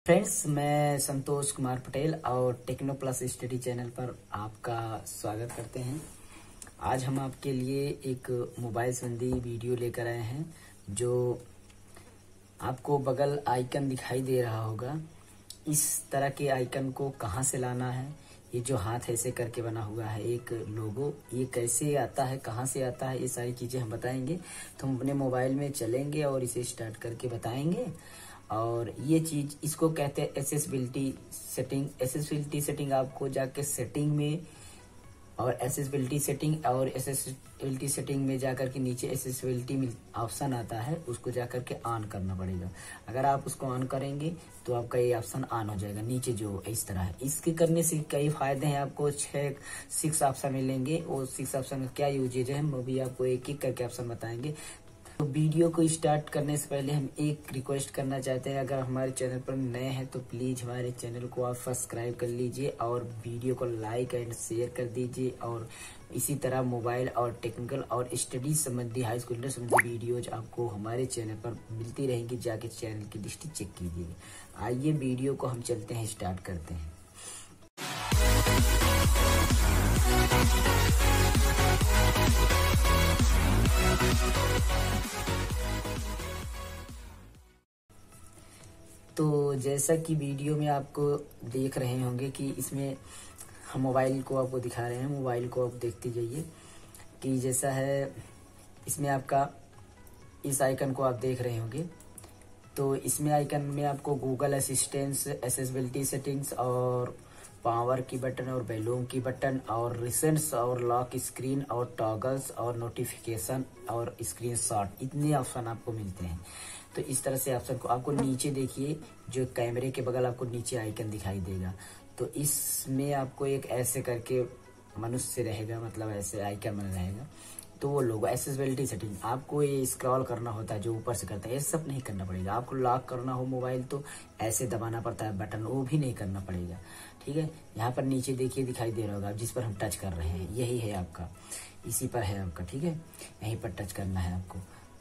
Friends, मैं संतोष कुमार पटेल और techno plus study channel पर आपका स्वागत करते हैं। आज हम आपके लिए एक मोबाइल संबंधी वीडियो लेकर आए हैं। जो आपको बगल आइकन दिखाई दे रहा होगा, इस तरह के आइकन को कहां से लाना है। ये जो हाथ ऐसे करके बना हुआ है एक लोगो, ये कैसे आता है, कहां से आता है, ये सारी चीजें हम बताएंगे। तो हम अपने मोबाइल में चलेंगे और इसे स्टार्ट करके बताएंगे। और ये चीज, इसको कहते हैं एसेसिबिलिटी सेटिंग। एसेसिबिलिटी सेटिंग आपको जाके सेटिंग में और एसेसिबिलिटी सेटिंग में जाकर के नीचे एसेसिबिलिटी ऑप्शन आता है, उसको जाकर के ऑन करना पड़ेगा। अगर आप उसको ऑन करेंगे तो आपका ये ऑप्शन ऑन हो जाएगा। नीचे जो इस तरह है, इसके करने से कई फायदे हैं। आपको 6 ऑप्शन मिलेंगे। वो 6 ऑप्शन का क्या यूजेज है, वो भी आपको एक एक करके ऑप्शन बताएंगे। तो वीडियो को स्टार्ट करने से पहले हम एक रिक्वेस्ट करना चाहते हैं। अगर हमारे चैनल पर नए हैं तो प्लीज हमारे चैनल को आप सब्सक्राइब कर लीजिए और वीडियो को लाइक एंड शेयर कर दीजिए। और इसी तरह मोबाइल और टेक्निकल और स्टडी संबंधी, हाई स्कूल संबंधी वीडियोज आपको हमारे चैनल पर मिलती रहेंगी। जाके चैनल की लिस्ट चेक कीजिएगा। आइए वीडियो को हम चलते हैं, स्टार्ट करते हैं। तो जैसा कि वीडियो में आपको देख रहे होंगे कि इसमें हम मोबाइल को आपको दिखा रहे हैं। मोबाइल को आप देखते जाइए कि जैसा है, इसमें आपका इस आइकन को आप देख रहे होंगे। तो इसमें आइकन में आपको गूगल असिस्टेंस, एसेसिबिलिटी सेटिंग्स और पावर की बटन और वॉल्यूम की बटन और रिसेंट्स और लॉक स्क्रीन और टॉगल्स और नोटिफिकेशन और स्क्रीन शॉट, इतने ऑप्शन आपको मिलते हैं। तो इस तरह से ऑप्शन को आपको नीचे देखिए, जो कैमरे के बगल आपको नीचे आइकन दिखाई देगा। तो इसमें आपको एक ऐसे करके मनुष्य रहेगा, मतलब ऐसे आइकन बना रहेगा। तो वो लोगो एसेसिबिलिटी सेटिंग, आपको ये स्क्रॉल करना होता है जो ऊपर से करता है। ये सब नहीं करना पड़ेगा। आपको लॉक करना हो मोबाइल तो ऐसे दबाना पड़ता है बटन, वो भी नहीं करना पड़ेगा। ठीक है, यहाँ पर नीचे देखिए दिखाई दे रहा होगा, जिस पर हम टच कर रहे हैं यही है आपका, इसी पर है आपका। ठीक है, यहीं पर टच करना है आपको।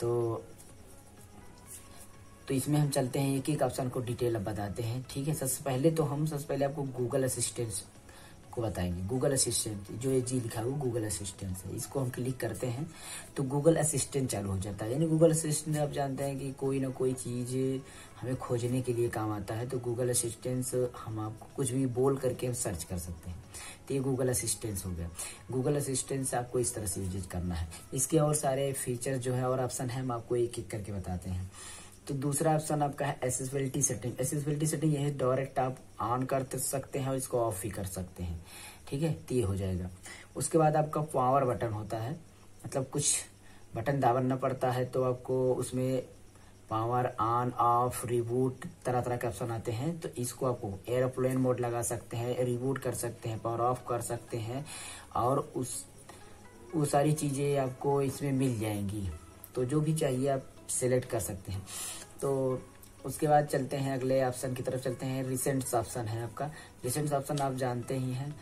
तो इसमें हम चलते हैं, एक एक ऑप्शन को डिटेल अब बताते हैं। ठीक है, सबसे पहले आपको गूगल असिस्टेंट को बताएंगे। गूगल असिस्टेंट, जो ये जी लिखा हुआ गूगल असिस्टेंट है, इसको हम क्लिक करते हैं तो गूगल असिस्टेंट चालू हो जाता है। यानी गूगल असिस्टेंट आप जानते हैं कि कोई ना कोई चीज हमें खोजने के लिए काम आता है। तो गूगल असिस्टेंट हम आपको कुछ भी बोल करके हम सर्च कर सकते हैं। तो ये गूगल असिस्टेंट हो गया। गूगल असिस्टेंट से आपको इस तरह से यूज करना है। इसके और सारे फीचर जो है और ऑप्शन है, हम आपको एक एक करके बताते हैं। तो दूसरा ऑप्शन आपका है एसेसिबिलिटी सेटिंग। एसेसिबिलिटी सेटिंग यह डायरेक्ट आप ऑन कर सकते हैं और इसको ऑफ भी कर सकते हैं। ठीक है, तो ये हो जाएगा। उसके बाद आपका पावर बटन होता है, मतलब कुछ बटन दबाना पड़ता है तो आपको उसमें पावर ऑन ऑफ रिबूट तरह तरह के ऑप्शन आते हैं। तो इसको आपको एरोप्लेन मोड लगा सकते हैं, रिबूट कर सकते हैं, पावर ऑफ कर सकते हैं और वो सारी चीजें आपको इसमें मिल जाएंगी। तो जो भी चाहिए आप सिलेक्ट कर सकते हैं। तो उसके बाद चलते हैं अगले ऑप्शन की तरफ चलते हैं। रिसेंट्स ऑप्शन है आपका। रिसेंट्स ऑप्शन आप जानते ही हैं,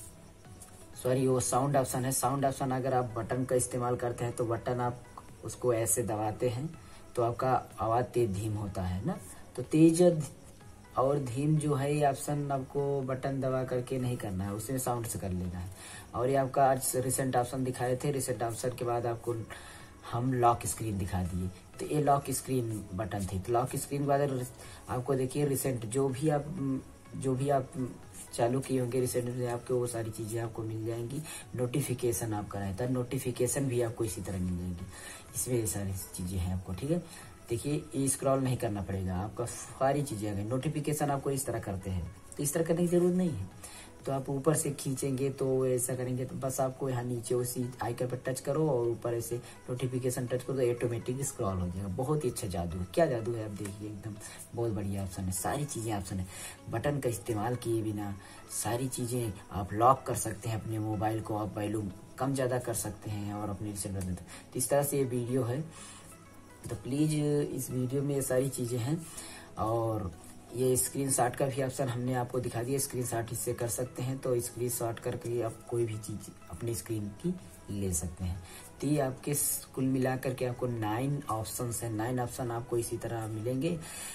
सॉरी वो साउंड ऑप्शन है। साउंड ऑप्शन अगर आप बटन का इस्तेमाल करते हैं तो बटन आप उसको ऐसे दबाते हैं तो आपका आवाज तेज धीम होता है ना। तो तेज और धीम जो है ये ऑप्शन आपको बटन दबा करके नहीं करना है, उसमें साउंड से कर लेना है। और ये आपका आज रिसेंट ऑप्शन दिखाए थे। रिसेंट ऑप्शन के बाद आपको हम लॉक स्क्रीन दिखा दिए। तो ये लॉक स्क्रीन बटन थी। तो लॉक स्क्रीन के बाद आपको देखिए रिसेंट, जो भी आप चालू किए होंगे रिसेंट में, आपको वो सारी चीजें आपको मिल जाएंगी। नोटिफिकेशन आपका रहता है, नोटिफिकेशन भी आपको इसी तरह मिल जाएंगी। इसमें ये सारी चीजें हैं आपको। ठीक है, देखिए ये स्क्रॉल नहीं करना पड़ेगा, आपका सारी चीजें आ गई। नोटिफिकेशन आपको इस तरह करते हैं, तो इस तरह करने की जरूरत नहीं है। तो आप ऊपर से खींचेंगे तो ऐसा करेंगे तो बस आपको यहाँ नीचे उसी आइकन पर टच करो और ऊपर ऐसे नोटिफिकेशन टच करो तो ऑटोमेटिक स्क्रॉल हो जाएगा। बहुत ही अच्छा जादू है। क्या जादू है आप देखिए, एकदम बहुत बढ़िया ऑप्शन है। सारी चीजें ऑप्शन है, बटन का इस्तेमाल किए बिना सारी चीजें आप लॉक कर सकते हैं। अपने मोबाइल को आप वॉल्यूम कम ज्यादा कर सकते हैं और अपने रिसेंट तो इस तरह से ये वीडियो है। तो प्लीज इस वीडियो में ये सारी चीजें हैं। और ये स्क्रीनशॉट का भी ऑप्शन हमने आपको दिखा दिया, स्क्रीनशॉट इससे कर सकते हैं। तो स्क्रीनशॉट करके आप कोई भी चीज अपनी स्क्रीन की ले सकते हैं। तो ये आपके कुल मिलाकर के आपको 9 ऑप्शन है। 9 ऑप्शन आपको इसी तरह मिलेंगे।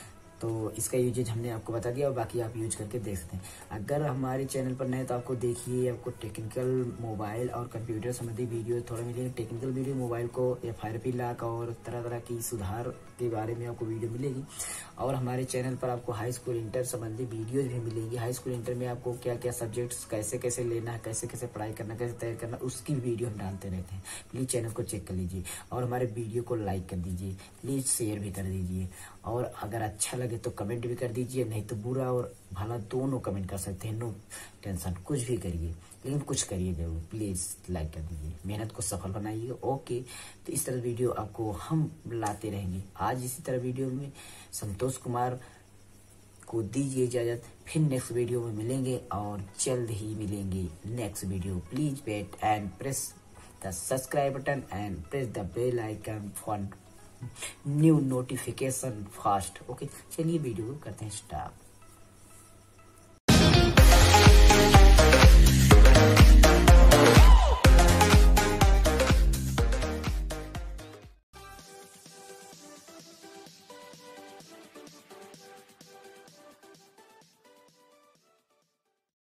तो इसका यूजेज हमने आपको बता दिया और बाकी आप यूज करके देख सकते हैं। अगर हमारे चैनल पर नए तो आपको देखिए, आपको टेक्निकल मोबाइल और कंप्यूटर संबंधी वीडियो थोड़ा मिलेंगे। टेक्निकल वीडियो मोबाइल को FRP लॉक और तरह तरह की सुधार के बारे में आपको वीडियो मिलेगी। और हमारे चैनल पर आपको हाई स्कूल इंटर संबंधी वीडियोज भी मिलेंगी। हाई स्कूल इंटर में आपको क्या क्या सब्जेक्ट्स कैसे कैसे लेना है, कैसे कैसे पढ़ाई करना, कैसे तैयार करना, उसकी वीडियो हम डालते रहते हैं। प्लीज चैनल को चेक कर लीजिए और हमारे वीडियो को लाइक कर दीजिए, प्लीज शेयर भी कर दीजिए। और अगर अच्छा लगे तो कमेंट भी कर दीजिए, नहीं तो बुरा और भला दोनों कमेंट कर सकते हैं, नो टेंशन, कुछ भी करिए लेकिन कुछ करिए जरूर। प्लीज लाइक कर दीजिए, मेहनत को सफल बनाइए। ओके, तो इस तरह वीडियो आपको हम लाते रहेंगे। आज इसी तरह वीडियो में संतोष कुमार को दीजिए इजाजत, फिर नेक्स्ट वीडियो में मिलेंगे और जल्द ही मिलेंगे next video. Please wait and press the subscribe button and press the bell icon for new notification fast. Okay, चलिए वीडियो करते हैं स्टार्ट।